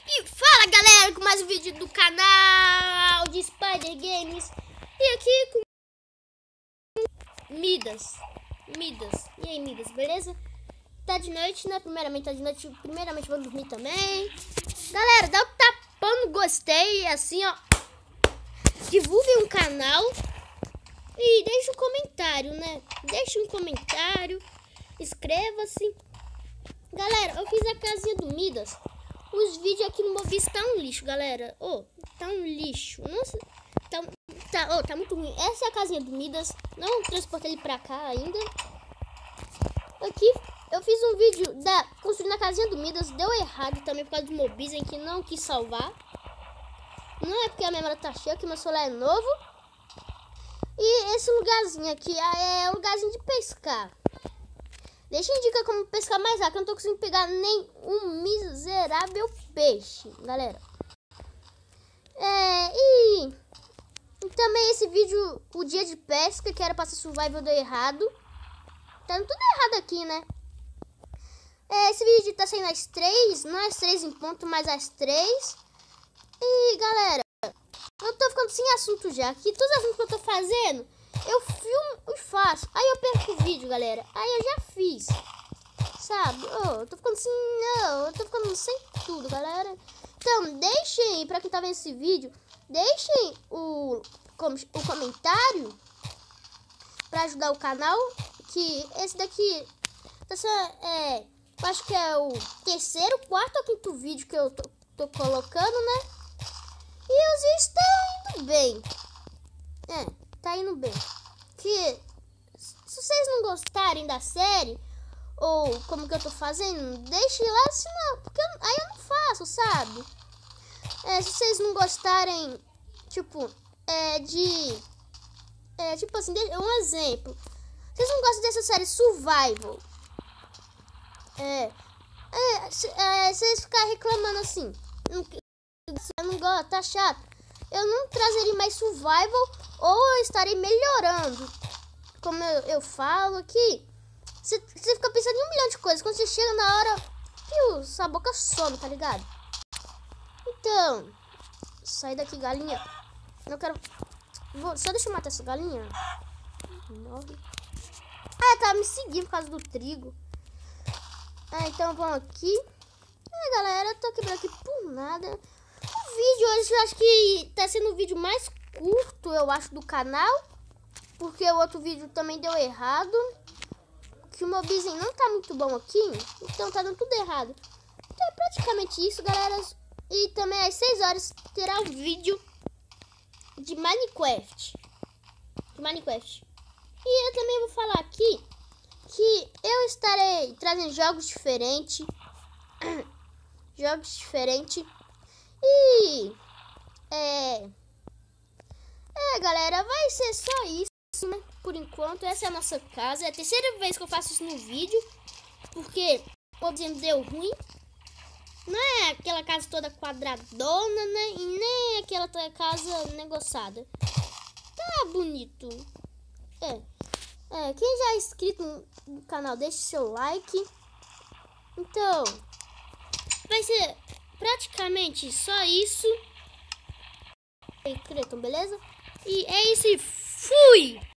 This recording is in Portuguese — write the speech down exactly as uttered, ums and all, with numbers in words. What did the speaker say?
E fala galera, com mais um vídeo do canal de Spider Games. E aqui com Midas Midas, e aí Midas, beleza? Tá de noite, né? Primeiramente tá de noite, primeiramente vou dormir também. Galera, dá um tapão no gostei, assim ó. Divulguem o canal. E deixe um comentário, né? Deixe um comentário. Inscreva-se. Galera, eu fiz a casinha do Midas. Os vídeos aqui no Mobi tá um lixo, galera. Oh, tá um lixo. Nossa, tá, tá, oh, tá muito ruim. Essa é a casinha do Midas. Não transportei ele pra cá ainda. Aqui eu fiz um vídeo da construindo a casinha do Midas. Deu errado também por causa do Mobi em que não quis salvar. Não é porque a memória tá cheia, que meu celular é novo. E esse lugarzinho aqui é um lugarzinho de pescar. Deixa eu indicar como pescar mais rápido. Eu não tô conseguindo pegar nem um miserável peixe, galera. É, e, e também esse vídeo, o dia de pesca, que era pra ser survival, deu errado. Tá tudo errado aqui, né? É, esse vídeo tá saindo às três, não às três em ponto, mas às três. E, galera, eu tô ficando sem assunto já. Aqui, todos os assuntos que eu tô fazendo, eu filmo e faço. Aí eu perco o vídeo, galera. Aí eu já fiz. Sabe? Oh, eu tô ficando sem... Não, eu tô ficando sem tudo, galera. Então, deixem, pra quem tá vendo esse vídeo, deixem o, com, o comentário pra ajudar o canal. Que esse daqui, essa, é, eu acho que é o terceiro, quarto ou quinto vídeo que eu tô, tô colocando, né? E os vídeos estão indo bem. É, tá indo bem. Que se vocês não gostarem da série, ou como que eu tô fazendo, deixe lá, senão, porque eu, aí eu não faço, sabe? É, se vocês não gostarem, tipo, é de... É, tipo assim, um exemplo. Vocês não gostam dessa série Survival. É, é, se, é vocês ficarem reclamando assim, não, eu não gosto, tá chato. Eu não trazeria mais Survival, ou eu estarei melhorando. Como eu, eu falo aqui, você, você fica pensando em um milhão de coisas. Quando você chega na hora, piu, sua boca some, tá ligado? Então, sai daqui, galinha. Não quero... Vou, só deixa eu matar essa galinha. Morre. Ah, tá me seguindo por causa do trigo. Ah, então vamos aqui. É, galera, eu tô quebrando aqui por nada. O vídeo hoje, eu acho que tá sendo o vídeo mais curto, eu acho, do canal. Porque o outro vídeo também deu errado. Que o meu business não tá muito bom aqui. Então tá dando tudo errado. Então é praticamente isso, galera. E também às seis horas terá um vídeo de Minecraft. De Minecraft. E eu também vou falar aqui que eu estarei trazendo jogos diferentes. Jogos diferentes. E... É... É, galera, vai ser só isso, né? Por enquanto, essa é a nossa casa. É a terceira vez que eu faço isso no vídeo. Porque o objeto deu ruim. Não é aquela casa toda quadradona, né? E nem aquela casa negociada. Tá bonito. É. É, quem já é inscrito no canal, deixe seu like. Então, vai ser praticamente só isso. E Creton, beleza? E é isso e fui!